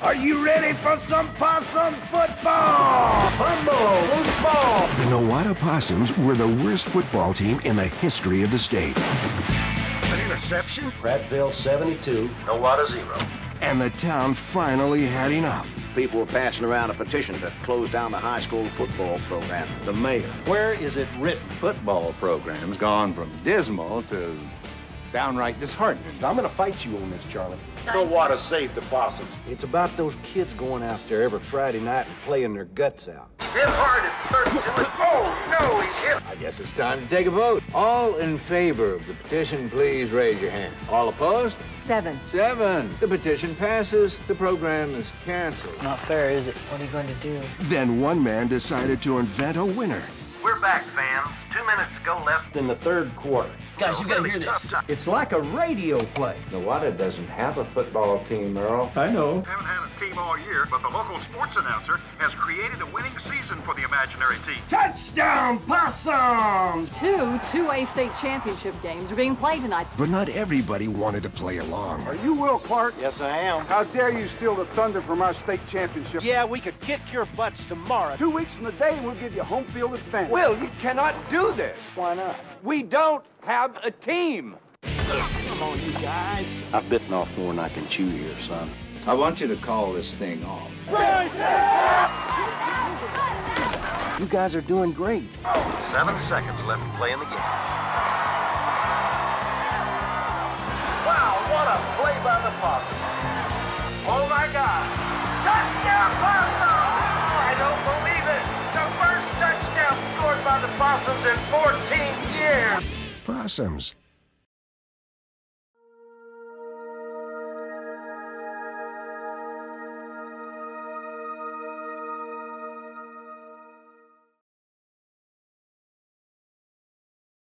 Are you ready for some possum football? Fumble, loose ball. The Nowata Possums were the worst football team in the history of the state. An interception? Prattville 72, Nowata 0. And the town finally had enough. People were passing around a petition to close down the high school football program. The mayor. Where is it written? Football program's gone from dismal to downright disheartening. I'm gonna fight you on this, Charlie. Nowata saved the Possums. It's about those kids going out there every Friday night and playing their guts out. Hit hard at first till it... Oh, no, he's hit. I guess it's time to take a vote. All in favor of the petition, please raise your hand. All opposed? 7. 7. The petition passes. The program is canceled. Not fair, is it? What are you going to do? Then one man decided to invent a winner. We're back, fans. 2 minutes to go left. In the third quarter. Guys, you gotta hear this. It's like a radio play. Nowata doesn't have a football team, Earl. I know. Haven't had a team all year, but the local sports announcer has created a winning season for the imaginary team. Touchdown, Possums! 2 2A state championship games are being played tonight. But not everybody wanted to play along. Are you Will Clark? Yes, I am. How dare you steal the thunder from our state championship? Yeah, we could kick your butts tomorrow. 2 weeks from the day, we'll give you home field advantage. Will, you cannot do this. Why not? We don't have a team. Come on, you guys. I've bitten off more than I can chew here, son. I want you to call this thing off. You guys are doing great. 7 seconds left to play in the game. Wow, what a play by the Possums. Oh, my God. Touchdown, Possums! I don't believe it. The first touchdown scored by the Possums in 14 years. Possums.